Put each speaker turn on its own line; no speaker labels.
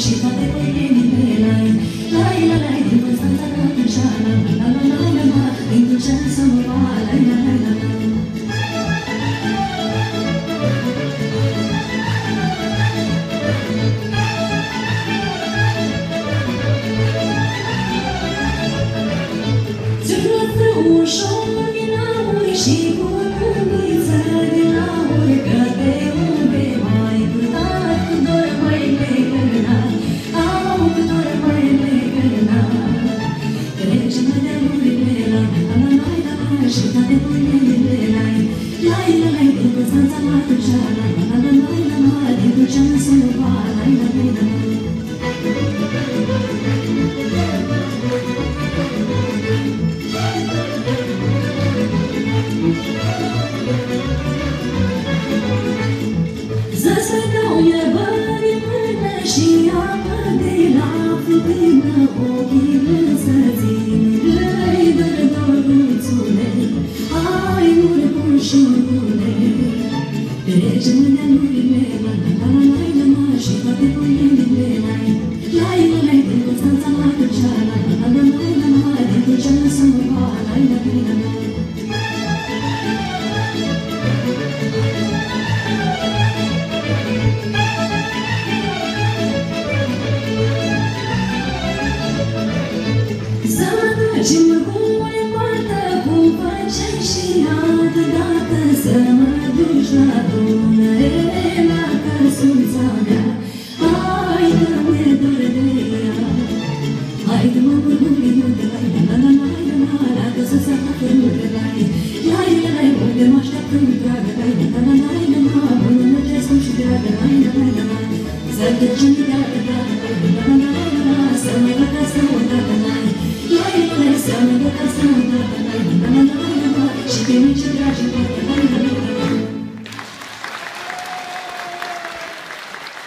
și toate păienile lai. Lai, la, lai, din Constanța la Târșana, la, la, la, la, la, din Târșan să mă va, lai, la, la, la, la. Zâmblă ușor din aur și cu cumiță din aur, că de unde mai purtat cu dor mai legănat, au cu dor mai legănat. Trece mai de amurile la, la, la, la, la, la, și toate pâinile lai. Lai, la, lai, din Constanța la Târșana, la, la, la, la, la, la, din Târșan să mă va, lai, la, la, la, la. Să-ți dau iarbări în mână și apă de la fântână, ochii vrând să țin găi dor-doruțule, hai murmușurule. Trece mâinea nurile, la la la la la la, și toate pâinile lai. Lai, la, lai, din Constanța la Târșana, la la la la la la, din Târșan să mă va, lai, la la la la. Și mă pune poartă cu pace și altă dată să mă duci la Dunăre, la căsuța mea. Hai că-mi dor de ea, hai că mă burburi iute, lai, la la la la la, la căsuța ta fărute, lai. Lai, la, lai, unde mă așteaptă-mi dragă, lai, la la la la la, bună mergeți cum și dragă, lai, la la la la. Să trecem-i dragă, dragă, lai, la la la la la, să mă gătească odată, lai. Lai, lai, să mă gătească odată, lai, la la la la la, și pe mici dragi, lai, la la la la.